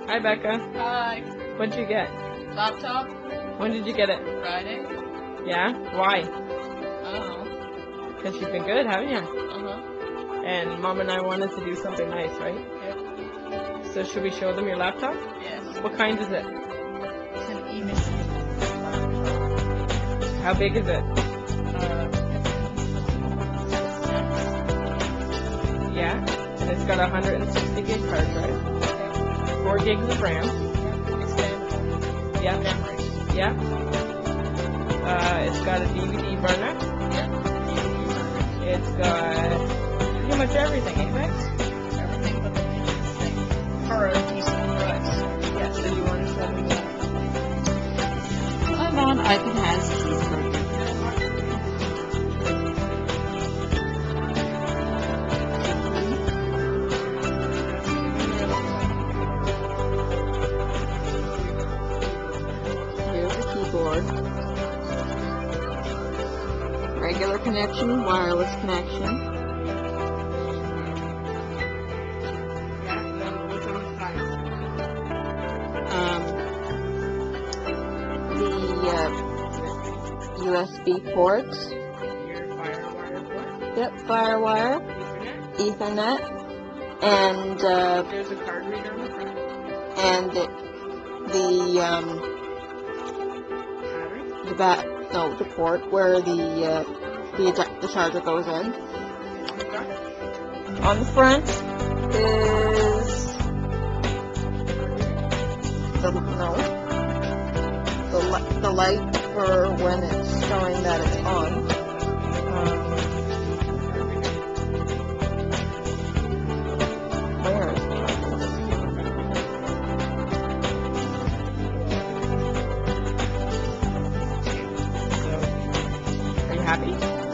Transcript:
Hi, Becca. Hi. What'd you get? Laptop? When did you get it? Friday? Yeah? Why? I don't know. Because you've been good, haven't you? Uh-huh. And Mom and I wanted to do something nice, right? Yep. So should we show them your laptop? Yes. What kind is it? It's an e-machine. How big is it? Yeah? And it's got a 160 gig hard drive. 4 gigs of RAM. Expandable. Yeah? Memory. Yeah? It's got a DVD burner. Yep. It's got pretty much everything, ain't it? Everything but the maintenance thing. For a decent price. Yeah, so you want to show them that? I'm on iPad has cheeseburger. Here's the keyboard. Regular connection, wireless connection. What's on the side? The USB ports. Your FireWire port? Yep, FireWire, Ethernet? Ethernet, and There's a card reader on the front. the port where the charger goes in. On the front is the light for when it's showing that it's on. Where is So, are you happy?